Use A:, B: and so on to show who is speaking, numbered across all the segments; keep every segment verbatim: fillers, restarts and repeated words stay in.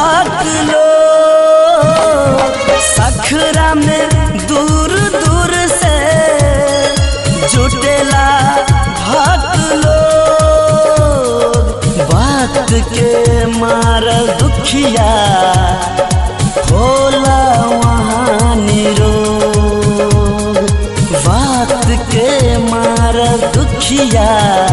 A: भक्त लो सखरा में दूर दूर से जुटेला भक्त लोग वक्त के मार दुखिया होला वहाँ निरोग वक्त के मार दुखिया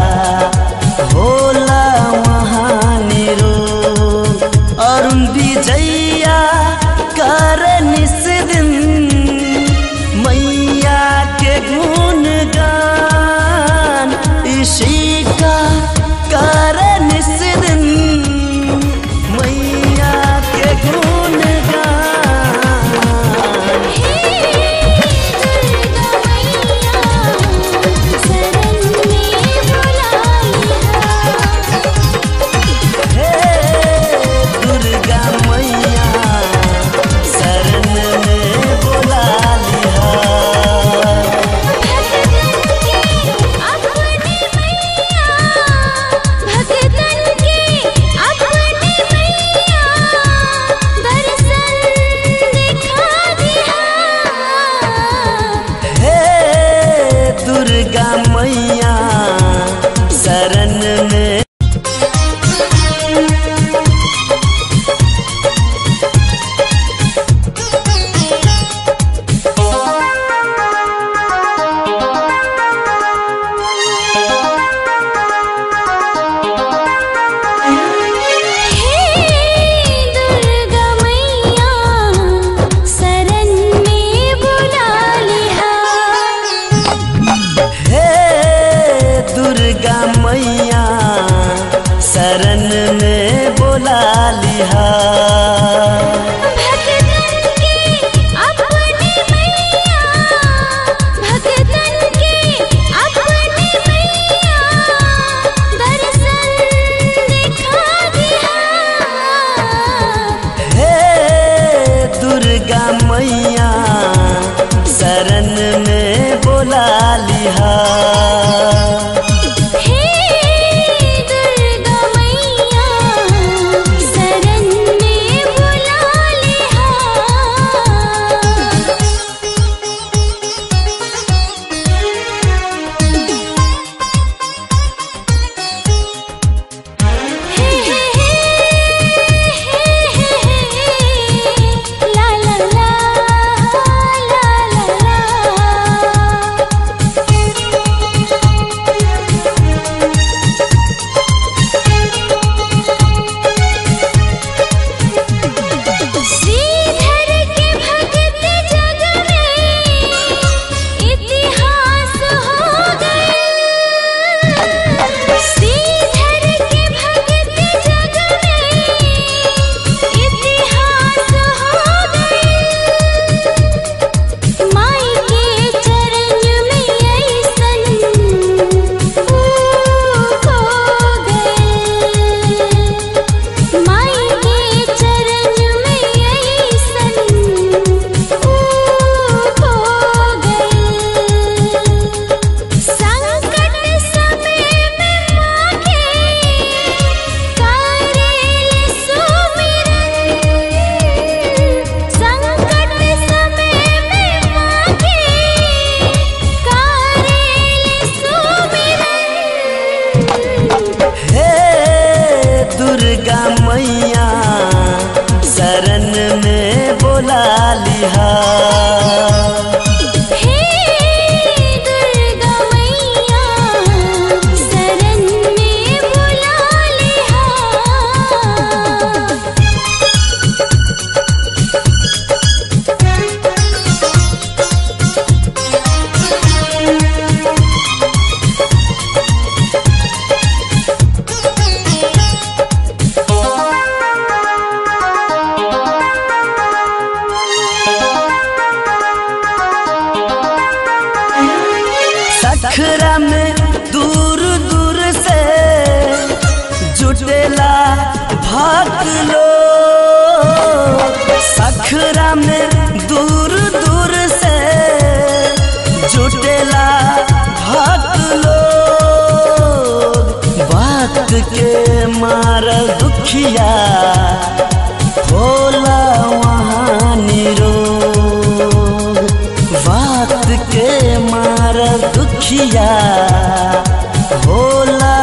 A: होला वहाँ निरोग अरुण विजया कर निस दिन मैया के गुणगान इसी का कर निस दिन मैया के गुणगान। दुर्गा मैया शरण में दुर्गा मैया शरण में बोला लिहा
B: भक्तन के अपनी मैया भक्तन के अपनी मैया दर्शन दिखा दिया।
A: हे दुर्गा मैया शरण में बोला लिहा दुर्गा मैया शरण में बोला लिहा
B: हे दुर्गा मैया शरण में बोला लिहा।
A: सखरा में दूर दूर से जुटेला भक्त लोग सखरा में दूर दूर से जुटेला भक्त लोग वक्त के मार दुखिया होला वहाँ निरोग। बात के मार दुखिया होला